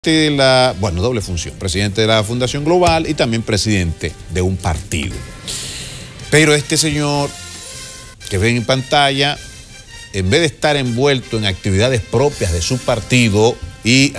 de doble función, presidente de la Fundación Global y también presidente de un partido. Pero este señor que ven en pantalla, en vez de estar envuelto en actividades propias de su partido y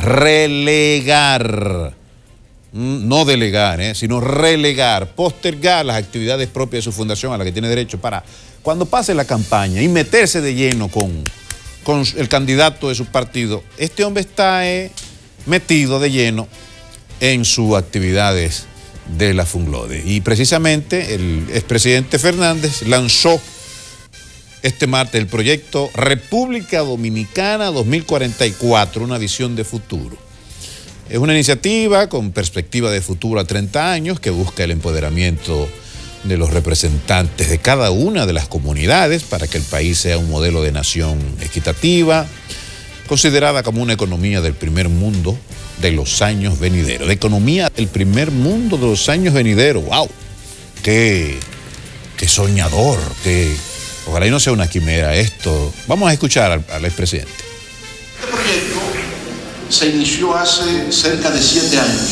relegar, no delegar, sino relegar, postergar las actividades propias de su fundación a las que tiene derecho para cuando pase la campaña y meterse de lleno con el candidato de su partido, este hombre está metido de lleno en sus actividades de la Funglode. Y precisamente el expresidente Fernández lanzó este martes el proyecto República Dominicana 2044, una visión de futuro. Es una iniciativa con perspectiva de futuro a 30 años que busca el empoderamiento de los representantes de cada una de las comunidades para que el país sea un modelo de nación equitativa, considerada como una economía del primer mundo de los años venideros. La economía del primer mundo de los años venideros. ¡Wow! ¡Qué soñador! Ojalá y no sea una quimera esto. Vamos a escuchar al expresidente. Este proyecto se inició hace cerca de 7 años,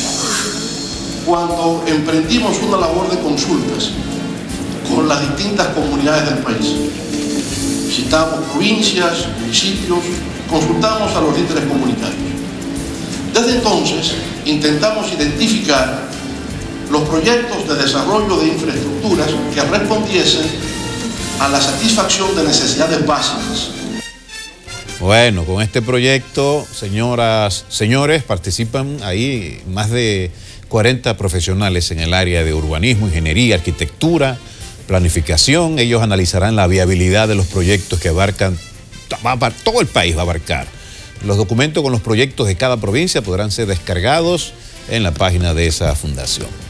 cuando emprendimos una labor de consultas con las distintas comunidades del país. Visitamos provincias, municipios, consultamos a los líderes comunitarios. Desde entonces intentamos identificar los proyectos de desarrollo de infraestructuras que respondiesen a la satisfacción de necesidades básicas. Bueno, con este proyecto, señoras, señores, participan ahí más de 40 profesionales en el área de urbanismo, ingeniería, arquitectura, planificación. Ellos analizarán la viabilidad de los proyectos que abarcan, todo el país va a abarcar. Los documentos con los proyectos de cada provincia podrán ser descargados en la página de esa fundación.